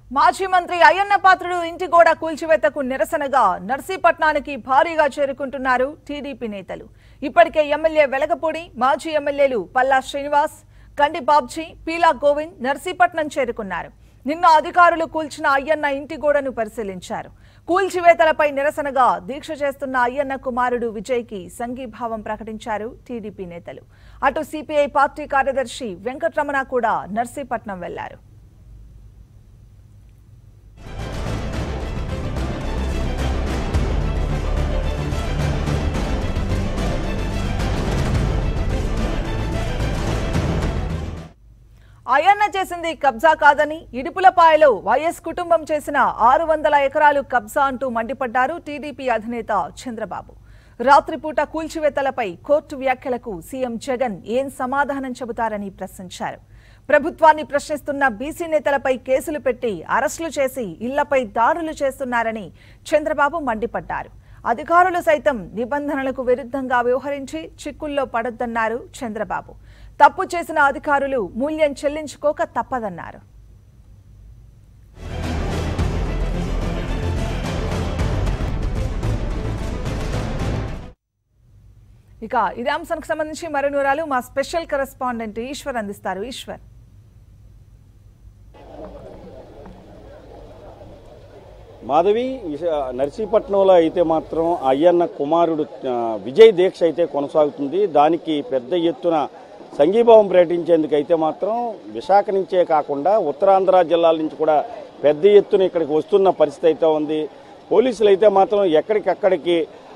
మాజీ మంత్రి అయ్యన్నపాత్రుడు ఇంటి గోడ కూల్చివేతకు నిరసనగా నర్సీపట్నానికి భారీగా చేరుకుంటున్నారు టీడీపీ నేతలు. ఇప్పటికే ఎమ్మెల్యే వెలగపూడి, మాజీ ఎమ్మెల్యేలు పల్లా శ్రీనివాస్, కండి బాబ్జీ, పీలా గోవింద్ నర్సీపట్నం చేరుకున్నారు. నిన్న అధికారులు కూల్చిన అయ్యన్న ఇంటి గోడను పరిశీలించారు. కూల్చివేతలపై నిరసనగా దీక్ష చేస్తున్న అయ్యన్న కుమారుడు విజయ్కి సంఘీభావం ప్రకటించారు టీడీపీ నేతలు. అటు సిపిఐ పార్టీ కార్యదర్శి వెంకటరమణ కూడా నర్సీపట్నం వెళ్లారు. అయ్యన్న చేసింది కబ్జా కాదని, ఇడుపులపాయలో వైఎస్ కుటుంబం చేసిన 600 ఎకరాలు కబ్జా అంటూ మండిపడ్డారు టీడీపీ అధినేత చంద్రబాబు. రాత్రిపూట కూల్చివేతలపై కోర్టు వ్యాఖ్యలకు సీఎం జగన్ ఏం సమాధానం చెబుతారని ప్రశ్నించారు. ప్రభుత్వాన్ని ప్రశ్నిస్తున్న బీసీ నేతలపై కేసులు పెట్టి అరెస్టులు చేసి ఇళ్లపై దాడులు చేస్తున్నారని చంద్రబాబు మండిపడ్డారు. అధికారులు సైతం నిబంధనలకు విరుద్ధంగా వ్యవహరించి చిక్కుల్లో పడొద్దన్నారు చంద్రబాబు. తప్పు చేసిన అధికారులు మూల్యం చెల్లించుకోక తప్పదన్నారు. ఇక ఇదే అంశానికి సంబంధించి మరిన్ని వివరాలు మా స్పెషల్ కరెస్పాండెంట్ ఈశ్వర్ అందిస్తారు. ఈశ్వర్, మాధవి, నర్సీపట్నంలో అయితే మాత్రం అయ్యన్న కుమారుడు విజయ్ దీక్ష అయితే కొనసాగుతుంది. దానికి పెద్ద ఎత్తున సంఘీభావం ప్రకటించేందుకు అయితే మాత్రం విశాఖ నుంచే కాకుండా ఉత్తరాంధ్ర జిల్లాల నుంచి కూడా పెద్ద ఎత్తున ఇక్కడికి వస్తున్న పరిస్థితి అయితే ఉంది. పోలీసులు అయితే మాత్రం ఎక్కడికక్కడికి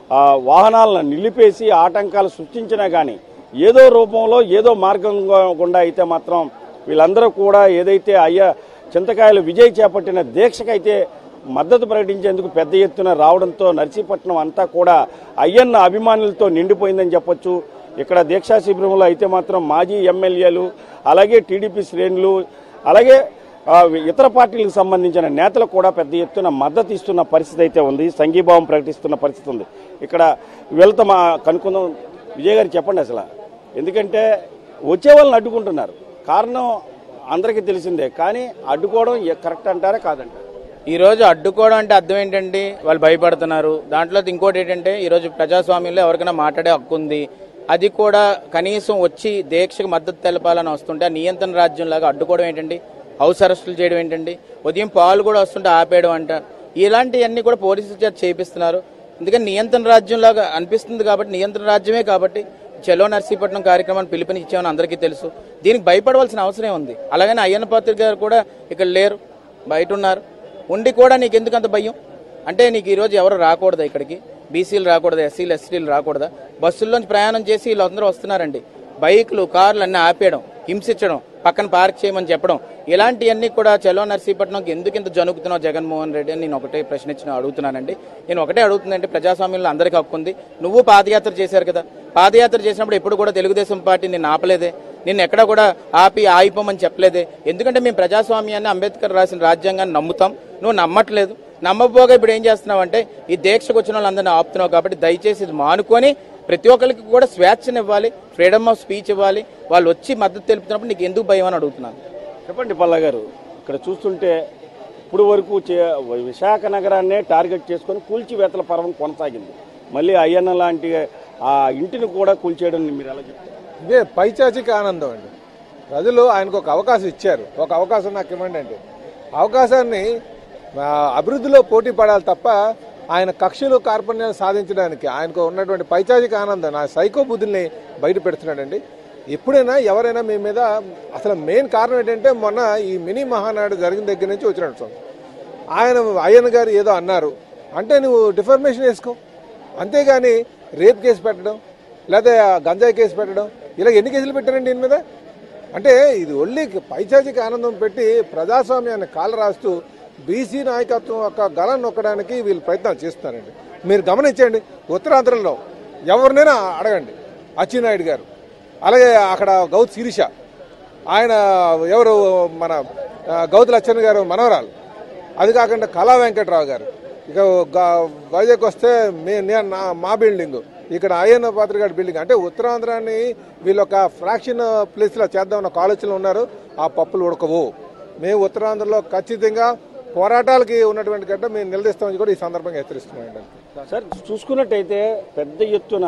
వాహనాలను నిలిపేసి ఆటంకాలు సృష్టించినా కానీ ఏదో రూపంలో ఏదో మార్గం గుండా అయితే మాత్రం వీళ్ళందరూ కూడా ఏదైతే చింతకాయలు విజయ్ చేపట్టిన దీక్షకైతే మద్దతు ప్రకటించేందుకు పెద్ద ఎత్తున రావడంతో నర్సీపట్నం అంతా కూడా అయ్యన్న అభిమానులతో నిండిపోయిందని చెప్పొచ్చు. ఇక్కడ దీక్షా శిబిరంలో అయితే మాత్రం మాజీ ఎమ్మెల్యేలు, అలాగే టీడీపీ శ్రేణులు, అలాగే ఇతర పార్టీలకు సంబంధించిన నేతలు కూడా పెద్ద ఎత్తున మద్దతు ఇస్తున్న పరిస్థితి అయితే ఉంది. సంఘీభావం ప్రకటిస్తున్న పరిస్థితి ఉంది. ఇక్కడ వెళ్తాం కనుక్కుందాం. విజయ్ గారు చెప్పండి, అసలు ఎందుకంటే వచ్చే వాళ్ళని అడ్డుకుంటున్నారు, కారణం అందరికీ తెలిసిందే, కానీ అడ్డుకోవడం కరెక్ట్ అంటారా కాదంటారా? ఈరోజు అడ్డుకోవడం అంటే అర్థం ఏంటంటే వాళ్ళు భయపడుతున్నారు. దాంట్లో ఇంకోటి ఏంటంటే ఈరోజు ప్రజాస్వామ్యంలో ఎవరికైనా మాట్లాడే హక్కు ఉంది. అది కూడా కనీసం వచ్చి దీక్షకు మద్దతు తెలపాలని వస్తుంటే నియంత్రణ రాజ్యంలాగా అడ్డుకోవడం ఏంటండి, హౌస్ అరెస్టులు చేయడం ఏంటండి, ఉదయం పాలు కూడా వస్తుంటే ఆపేయడం అంట, ఇలాంటివన్నీ కూడా పోలీసుల చేత చేపిస్తున్నారు. ఎందుకంటే నియంత్రణ రాజ్యంలాగా అనిపిస్తుంది కాబట్టి, నియంత్రణ రాజ్యమే కాబట్టి చలో నర్సీపట్నం కార్యక్రమాన్ని పిలుపునిచ్చామని అందరికీ తెలుసు. దీనికి భయపడవలసిన అవసరం ఉంది. అలాగనే అయ్యన్నపాత్రుడు గారు కూడా ఇక్కడ లేరు, బయట ఉన్నారు. ఉండి కూడా నీకు ఎందుకు అంత భయం అంటే, నీకు ఈరోజు ఎవరు రాకూడదా ఇక్కడికి? బీసీలు రాకూడదా, ఎస్సీలు ఎస్టీలు రాకూడదా? బస్సుల్లోంచి ప్రయాణం చేసి వీళ్ళందరూ వస్తున్నారండి. బైకులు, కార్లు అన్నీ ఆపేయడం, హింసించడం, పక్కన పార్క్ చేయమని చెప్పడం, ఇలాంటివన్నీ కూడా చలో నర్సీపట్నంకి ఎందుకు ఇంత జనుకుతున్నావు జగన్మోహన్ రెడ్డి అని నేను ఒకటే ప్రశ్న అడుగుతున్నానండి. నేను ఒకటే అడుగుతుందంటే, ప్రజాస్వామ్యంలో అందరికీ హక్కు ఉంది. నువ్వు పాదయాత్ర చేశారు కదా, పాదయాత్ర చేసినప్పుడు ఎప్పుడు కూడా తెలుగుదేశం పార్టీ నిన్ను ఆపలేదే, నిన్ను ఎక్కడ కూడా ఆగిపోమని చెప్పలేదే. ఎందుకంటే మేము ప్రజాస్వామ్యాన్ని, అంబేద్కర్ రాసిన రాజ్యాంగాన్ని నమ్ముతాం. నువ్వు నమ్మట్లేదు. నమ్మకపోగా ఇప్పుడు ఏం చేస్తున్నావు అంటే ఈ దీక్షకు వచ్చిన వాళ్ళందరినీ ఆపుతున్నావు. కాబట్టి దయచేసి ఇది మానుకొని ప్రతి ఒక్కరికి కూడా స్వేచ్ఛను ఇవ్వాలి, ఫ్రీడమ్ ఆఫ్ స్పీచ్ ఇవ్వాలి. వాళ్ళు వచ్చి మద్దతు తెలుపుతున్నప్పుడు నీకు ఎందుకు భయం అని అడుగుతున్నాను. చెప్పండి పల్లా గారు, ఇక్కడ చూస్తుంటే ఇప్పుడు వరకు విశాఖ నగరాన్నే టార్గెట్ చేసుకొని కూల్చివేతల పర్వం కొనసాగింది. మళ్ళీ అయ్యన్న లాంటి ఆ ఇంటిని కూడా కూల్చేయడం మీరు ఎలా చెప్తారు? ఇదే పైచాచిక ఆనందం అండి. ప్రజలు ఆయనకు ఒక అవకాశం ఇచ్చారు. ఒక అవకాశం నాకు ఇవ్వండి అంటే అవకాశాన్ని అభివృద్ధిలో పోటీ పడాలి తప్ప ఆయన కక్షలు కార్పణ్యాలు సాధించడానికి ఆయనకు ఉన్నటువంటి పైచాచిక ఆనందం, నా సైకో బుద్ధుల్ని బయట పెడుతున్నాడండి. ఎప్పుడైనా ఎవరైనా మీ మీద అసలు మెయిన్ కారణం ఏంటంటే, మొన్న ఈ మినీ మహానాడు జరిగిన దగ్గర నుంచి వచ్చినట్టు అయ్యన్న గారు ఏదో అన్నారు అంటే నువ్వు డిఫర్మేషన్ వేసుకో, అంతేగాని రేప్ కేసు పెట్టడం లేదా గంజాయి కేసు పెట్టడం, ఇలా ఎన్ని కేసులు పెట్టారండి దీని మీద? అంటే ఇది ఒళ్ళి పైచాచిక ఆనందం పెట్టి ప్రజాస్వామ్యాన్ని కాలు రాస్తూ బీసీ నాయకత్వం యొక్క గలం నొక్కడానికి వీళ్ళు ప్రయత్నాలు చేస్తున్నారండి. మీరు గమనించండి, ఉత్తరాంధ్రలో ఎవరినైనా అడగండి, అచ్చెన్నాయుడు గారు, అలాగే అక్కడ గౌత్ శిరీష, ఆయన ఎవరు మన గౌతు లచ్చన్న గారు మనవరాలు, అది కాకుండా కళా వెంకట్రావు గారు, ఇక వైజాగ్ వస్తే మా బిల్డింగ్, ఇక్కడ అయ్యన్నపాత్రుడు గారి బిల్డింగ్. అంటే ఉత్తరాంధ్రాన్ని వీళ్ళు ఒక ఫ్రాక్షన్ ప్లేస్లో చేద్దామన్న ఆలోచనలు ఉన్నారు. ఆ పప్పులు ఉడకవు. మేము ఉత్తరాంధ్రలో ఖచ్చితంగా పోరాటాలకి ఉన్నటువంటి గడ్డ మేము నిలదీస్తామని కూడా ఈ సందర్భంగా హెచ్చరిస్తున్నాం. సార్ చూసుకున్నట్టయితే పెద్ద ఎత్తున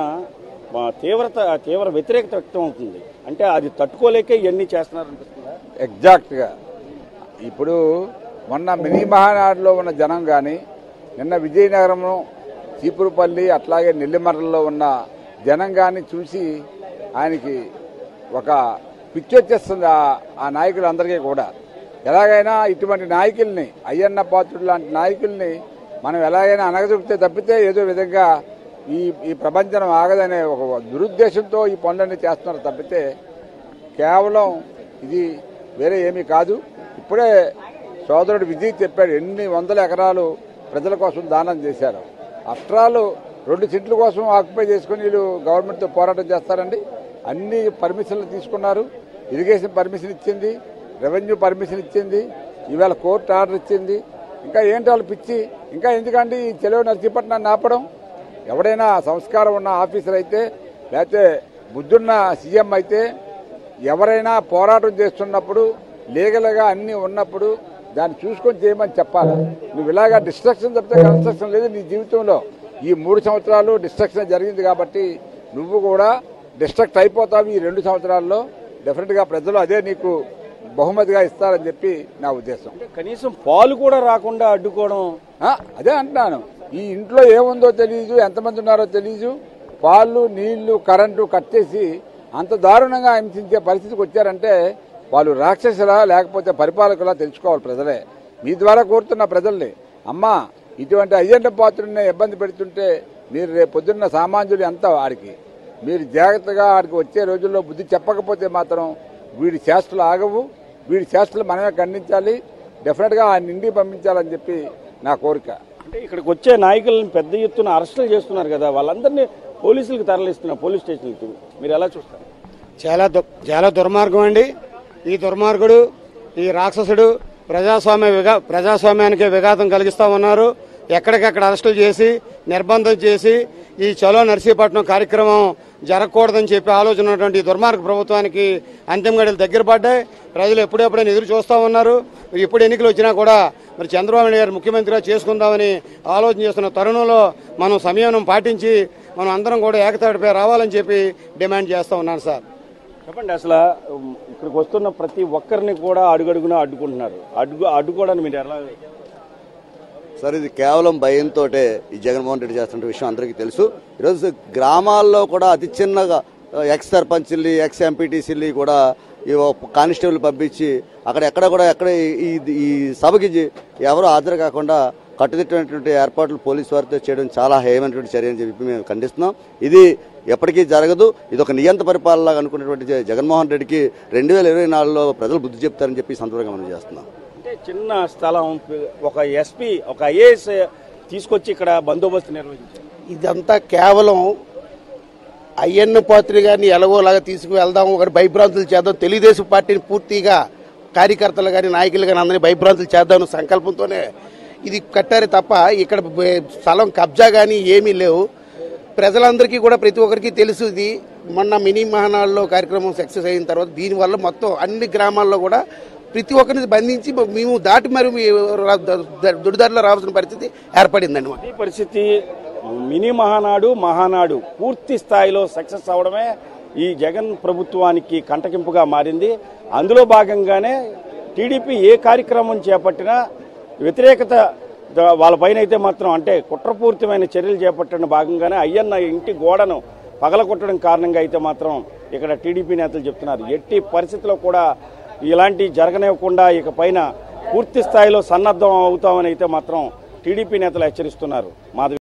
తీవ్ర వ్యతిరేకత వ్యక్తం అవుతుంది. అంటే అది తట్టుకోలేకే ఇవన్నీ చేస్తున్నారనిపిస్తుందా? ఎగ్జాక్ట్గా ఇప్పుడు మొన్న మినీ మహానాడులో ఉన్న జనం కానీ, నిన్న విజయనగరం, చీపురుపల్లి, అట్లాగే నెల్లిమర్రలో ఉన్న జనం కానీ చూసి ఆయనకి ఒక పిచ్చి వచ్చేస్తుంది ఆ నాయకులందరికీ కూడా. ఎలాగైనా ఇటువంటి నాయకుల్ని, అయ్యన్నపాత్రుడు లాంటి నాయకుల్ని మనం ఎలాగైనా అనగదొక్కితే తప్పితే ఏదో విధంగా ఈ ప్రపంచం ఆగదనే ఒక దురుద్దేశంతో ఈ పనులన్నీ చేస్తున్నారు తప్పితే కేవలం ఇది వేరే ఏమీ కాదు. ఇప్పుడే సోదరుడు విజయ్ చెప్పాడు ఎన్ని వందల ఎకరాలు ప్రజల కోసం దానం చేశారు. అస్ట్రాలు 2 సెంట్ల కోసం ఆక్యుపై చేసుకుని వీళ్ళు గవర్నమెంట్తో పోరాటం చేస్తారండి. అన్ని పర్మిషన్లు తీసుకున్నారు. ఇరిగేషన్ పర్మిషన్ ఇచ్చింది, రెవెన్యూ పర్మిషన్ ఇచ్చింది, ఈవేళ కోర్టు ఆర్డర్ ఇచ్చింది. ఇంకా ఏంటి వాళ్ళు పిచ్చి? ఇంకా ఎందుకంటే ఈ చెలవు నర్సీపట్నాన్ని ఆపడం? ఎవడైనా సంస్కారం ఉన్న ఆఫీసర్ అయితే, లేకపోతే బుద్ధున్న సీఎం అయితే, ఎవరైనా పోరాటం చేస్తున్నప్పుడు లీగల్గా అన్నీ ఉన్నప్పుడు దాన్ని చూసుకొని చేయమని చెప్పాలి. నువ్వు ఇలాగా డిస్ట్రక్షన్ చెప్తే కన్స్ట్రక్షన్ లేదు నీ జీవితంలో. ఈ 3 సంవత్సరాలు డిస్ట్రక్షన్ జరిగింది కాబట్టి నువ్వు కూడా డిస్ట్రక్ట్ అయిపోతావు. ఈ 2 సంవత్సరాల్లో డెఫినెట్గా ప్రజలు అదే నీకు బహుమతిగా ఇస్తారని చెప్పి నా ఉద్దేశం. కనీసం పాలు కూడా రాకుండా అడ్డుకోవడం, అదే అంటున్నాను. ఈ ఇంట్లో ఏముందో తెలియదు, ఎంతమంది ఉన్నారో తెలియదు, పాలు, నీళ్లు, కరెంటు కట్ చేసి అంత దారుణంగా హింసించే పరిస్థితికి వచ్చారంటే వాళ్ళు రాక్షసులా లేకపోతే పరిపాలకులా తెలుసుకోవాలి ప్రజలే. మీ ద్వారా కోరుతున్న ప్రజల్ని, అమ్మా ఇటువంటి అయ్యన్నపాత్రుడిని ఇబ్బంది పెడుతుంటే మీరు రేపు పొద్దున్న సామాన్యులు ఎంత వాడికి మీరు జాగ్రత్తగా వాడికి వచ్చే రోజుల్లో బుద్ధి చెప్పకపోతే మాత్రం వీడి చేష్టలు ఆగవు. వీడి చేష్టలు మనమే ఖండించాలి. డెఫినెట్గా ఆయన ఇంటికి పంపించాలని చెప్పి నా కోరిక. అంటే ఇక్కడికి వచ్చే నాయకులను పెద్ద ఎత్తున అరెస్టులు చేస్తున్నారు కదా, వాళ్ళందరినీ పోలీసులకు తరలిస్తున్నారు, పోలీస్ స్టేషన్లకు. మీరు ఎలా చూస్తారు? చాలా దుర్మార్గం అండి. ఈ దుర్మార్గుడు, ఈ రాక్షసుడు ప్రజాస్వామ్యానికి విఘాతం కలిగిస్తా ఉన్నారు. ఎక్కడికక్కడ అరెస్టులు చేసి నిర్బంధం చేసి ఈ చలో నర్సీపట్నం కార్యక్రమం జరగకూడదని చెప్పి ఆలోచన ఉన్నటువంటి దుర్మార్గ ప్రభుత్వానికి అంతిమ గడులు దగ్గర పడ్డాయి. ప్రజలు ఎప్పుడెప్పుడైనా ఎదురు చూస్తూ ఉన్నారు. ఎప్పుడు ఎన్నికలు వచ్చినా కూడా మరి చంద్రబాబు నాయుడు గారు ముఖ్యమంత్రిగా చేసుకుందామని ఆలోచన చేస్తున్న తరుణంలో మనం సంయమనం పాటించి మనం అందరం కూడా ఏకతాటిపై రావాలని చెప్పి డిమాండ్ చేస్తూ ఉన్నాను. సార్ చెప్పండి, అసలు ఇక్కడికి వస్తున్న ప్రతి ఒక్కరిని కూడా అడుగడుగునా అడ్డుకుంటున్నారు. అడ్డుకోవడానికి మీరు ఎలా? సార్, ఇది కేవలం భయంతో ఈ జగన్మోహన్ రెడ్డి చేస్తున్న విషయం అందరికీ తెలుసు. ఈరోజు గ్రామాల్లో కూడా అతి చిన్నగా ఎక్స్ సర్పంచ్ని, ఎక్స్ ఎంపీటీసీని కూడా ఈ కానిస్టేబుల్ పంపించి ఎక్కడ ఈ సభకి ఎవరు హాజరు కాకుండా కట్టుదిట్టమైనటువంటి ఏర్పాట్లు పోలీసు వారితో చేయడం చాలా హేయమైనటువంటి చర్య అని చెప్పి మేము ఖండిస్తున్నాం. ఇది ఎప్పటికీ జరగదు. ఇది ఒక నియంత పరిపాలనలాగా అనుకున్నటువంటి జగన్మోహన్ రెడ్డికి 2024లో ప్రజలు బుద్ధి చెప్తారని చెప్పి సందర్భంగా మనం చేస్తున్నాం. అంటే చిన్న స్థలం, ఒక ఎస్పీ, ఒక ఐఏఎస్ తీసుకొచ్చి ఇక్కడ బందోబస్తు నిర్వహించారు. ఇదంతా కేవలం అయ్యన్నపాత్రుడు గారిని ఎలాగోలాగా తీసుకువెళ్దాము, ఒకటి భయభ్రాంతులు చేద్దాం, తెలుగుదేశం పార్టీని పూర్తిగా కార్యకర్తలు కానీ నాయకులు కానీ అందరినీ భయభ్రాంతులు చేద్దామని సంకల్పంతోనే ఇది కట్టారే తప్ప ఇక్కడ స్థలం కబ్జా కానీ ఏమీ లేవు. ప్రజలందరికీ కూడా ప్రతి ఒక్కరికి తెలుసు. ఇది మొన్న మినీ మహానాడులో కార్యక్రమం సక్సెస్ అయిన తర్వాత దీనివల్ల మొత్తం అన్ని గ్రామాల్లో కూడా ప్రతి ఒక్కరిని బంధించి మేము దాటి మరి దుడిదారిలో రావాల్సిన పరిస్థితి ఏర్పడిందండి. ఈ పరిస్థితి మినీ మహానాడు పూర్తి స్థాయిలో సక్సెస్ అవడమే ఈ జగన్ ప్రభుత్వానికి కంటకింపుగా మారింది. అందులో భాగంగానే టీడీపీ ఏ కార్యక్రమం చేపట్టినా వ్యతిరేకత వాళ్ళపైన అయితే మాత్రం, అంటే కుట్రపూరితమైన చర్యలు చేపట్టడం భాగంగానే అయ్యన్న ఇంటి గోడను పగలగొట్టడం కారణంగా అయితే మాత్రం ఇక్కడ టీడీపీ నేతలు చెప్తున్నారు. ఎట్టి పరిస్థితుల్లో కూడా ఇలాంటి జరగనివ్వకుండా ఇక పైన పూర్తి స్థాయిలో సన్నద్ధం అవుతామని అయితే మాత్రం టీడీపీ నేతలు హెచ్చరిస్తున్నారు. మాధవి.